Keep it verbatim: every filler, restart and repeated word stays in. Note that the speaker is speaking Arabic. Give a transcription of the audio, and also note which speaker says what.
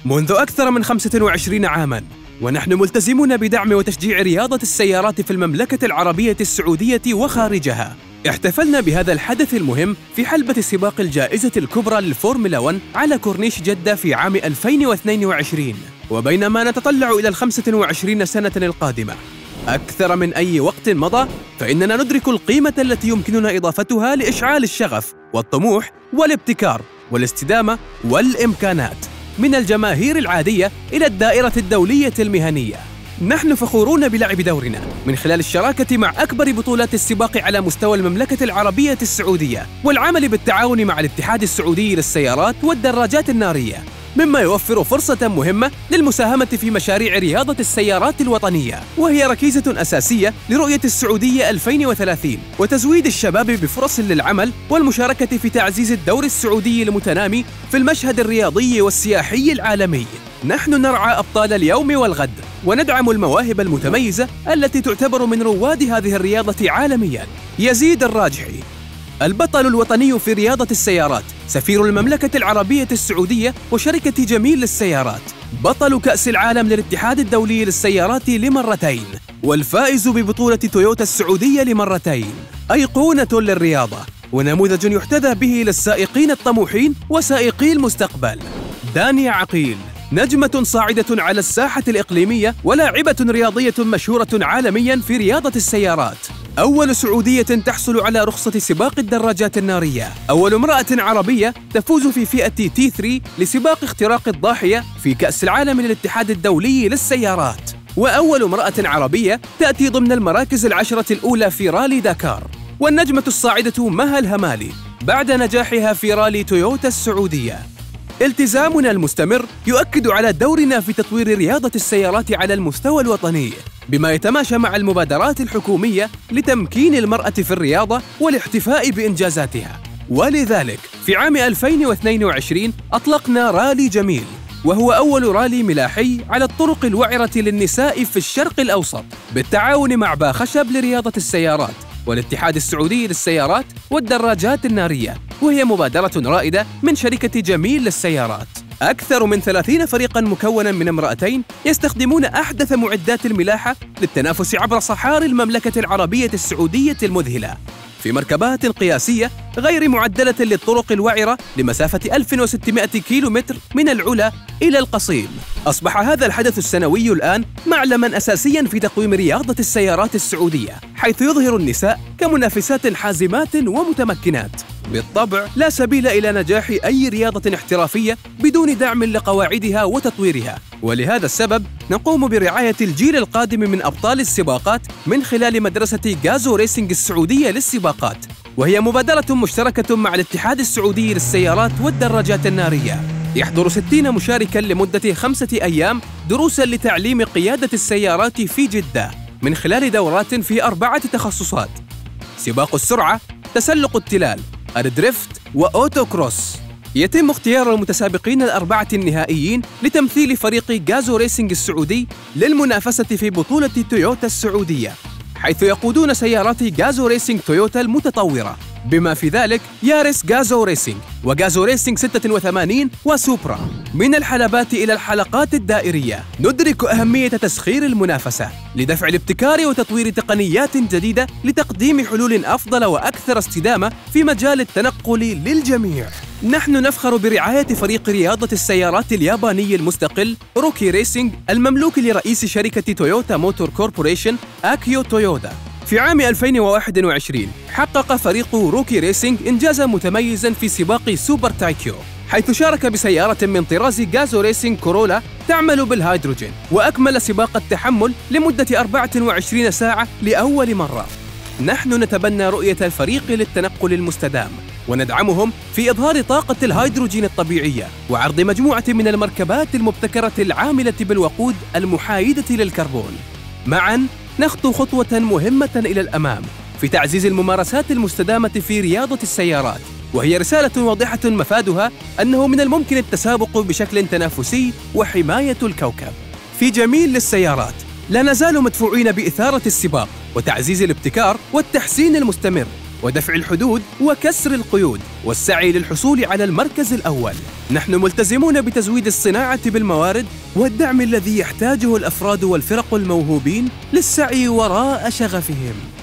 Speaker 1: منذ أكثر من خمسة وعشرين عاماً ونحن ملتزمون بدعم وتشجيع رياضة السيارات في المملكة العربية السعودية وخارجها. احتفلنا بهذا الحدث المهم في حلبة سباق الجائزة الكبرى للفورمولا واحد على كورنيش جدة في عام ألفين واثنين وعشرين، وبينما نتطلع إلى الخمسة وعشرين سنة القادمة أكثر من أي وقت مضى، فإننا ندرك القيمة التي يمكننا إضافتها لإشعال الشغف والطموح والابتكار والاستدامة والإمكانات من الجماهير العادية إلى الدائرة الدولية المهنية. نحن فخورون بلعب دورنا من خلال الشراكة مع أكبر بطولات السباق على مستوى المملكة العربية السعودية، والعمل بالتعاون مع الاتحاد السعودي للسيارات والدراجات النارية، مما يوفر فرصة مهمة للمساهمة في مشاريع رياضة السيارات الوطنية، وهي ركيزة أساسية لرؤية السعودية ألفين وثلاثين وتزويد الشباب بفرص للعمل والمشاركة في تعزيز الدور السعودي المتنامي في المشهد الرياضي والسياحي العالمي. نحن نرعى أبطال اليوم والغد وندعم المواهب المتميزة التي تعتبر من رواد هذه الرياضة عالمياً. يزيد الراجحي، البطل الوطني في رياضة السيارات، سفير المملكة العربية السعودية وشركة جميل للسيارات، بطل كأس العالم للاتحاد الدولي للسيارات لمرتين، والفائز ببطولة تويوتا السعودية لمرتين، أيقونة للرياضة ونموذج يحتذى به للسائقين الطموحين وسائقي المستقبل. داني عقيل، نجمة صاعدة على الساحة الإقليمية ولاعبة رياضية مشهورة عالمياً في رياضة السيارات، أول سعودية تحصل على رخصة سباق الدراجات النارية، أول امرأة عربية تفوز في فئة تي ثلاثة لسباق اختراق الضاحية في كأس العالم للاتحاد الدولي للسيارات، وأول امرأة عربية تأتي ضمن المراكز العشرة الأولى في رالي داكار. والنجمة الصاعدة مها الهمالي بعد نجاحها في رالي تويوتا السعودية. التزامنا المستمر يؤكد على دورنا في تطوير رياضة السيارات على المستوى الوطني، بما يتماشى مع المبادرات الحكومية لتمكين المرأة في الرياضة والاحتفاء بإنجازاتها. ولذلك في عام ألفين واثنين وعشرين أطلقنا رالي جميل، وهو أول رالي ملاحي على الطرق الوعرة للنساء في الشرق الأوسط، بالتعاون مع با خشب لرياضة السيارات والاتحاد السعودي للسيارات والدراجات النارية، وهي مبادرة رائدة من شركة جميل للسيارات. أكثر من ثلاثين فريقاً مكوناً من امرأتين يستخدمون أحدث معدات الملاحة للتنافس عبر صحاري المملكة العربية السعودية المذهلة في مركبات قياسية غير معدلة للطرق الوعرة لمسافة ألف وستمائة كيلومتر من العلا إلى القصيم. أصبح هذا الحدث السنوي الآن معلماً أساسياً في تقويم رياضة السيارات السعودية، حيث يظهر النساء كمنافسات حازمات ومتمكنات. بالطبع لا سبيل إلى نجاح أي رياضة احترافية بدون دعم لقواعدها وتطويرها، ولهذا السبب نقوم برعاية الجيل القادم من أبطال السباقات من خلال مدرسة غازو ريسينج السعودية للسباقات، وهي مبادرة مشتركة مع الاتحاد السعودي للسيارات والدراجات النارية. يحضر ستين مشاركاً لمدة خمسة أيام دروساً لتعليم قيادة السيارات في جدة من خلال دورات في أربعة تخصصات: سباق السرعة، تسلق التلال، الدريفت، وأوتو كروس. يتم اختيار المتسابقين الأربعة النهائيين لتمثيل فريق غازو ريسينج السعودي للمنافسة في بطولة تويوتا السعودية، حيث يقودون سيارات غازو ريسينج تويوتا المتطورة، بما في ذلك يارس غازو ريسينج وغازو ريسينج ستة وثمانين وسوبرا. من الحلبات إلى الحلقات الدائرية ندرك أهمية تسخير المنافسة لدفع الابتكار وتطوير تقنيات جديدة لتقديم حلول أفضل وأكثر استدامة في مجال التنقل للجميع. نحن نفخر برعاية فريق رياضة السيارات الياباني المستقل روكي ريسينج المملوك لرئيس شركة تويوتا موتور كوربوريشن آكيو تويودا. في عام ألفين وواحد وعشرين حقق فريق روكي ريسينج إنجازاً متميزاً في سباق سوبر تايكيو، حيث شارك بسيارة من طراز غازو ريسينج كورولا تعمل بالهيدروجين، وأكمل سباق التحمل لمدة أربعة وعشرين ساعة لأول مرة. نحن نتبنى رؤية الفريق للتنقل المستدام وندعمهم في إظهار طاقة الهيدروجين الطبيعية وعرض مجموعة من المركبات المبتكرة العاملة بالوقود المحايدة للكربون. معاً نخطو خطوة مهمة إلى الأمام في تعزيز الممارسات المستدامة في رياضة السيارات، وهي رسالة واضحة مفادها أنه من الممكن التسابق بشكل تنافسي وحماية الكوكب. في جميل للسيارات لا نزال مدفوعين بإثارة السباق وتعزيز الابتكار والتحسين المستمر ودفع الحدود وكسر القيود والسعي للحصول على المركز الأول. نحن ملتزمون بتزويد الصناعة بالموارد والدعم الذي يحتاجه الأفراد والفرق الموهوبين للسعي وراء شغفهم.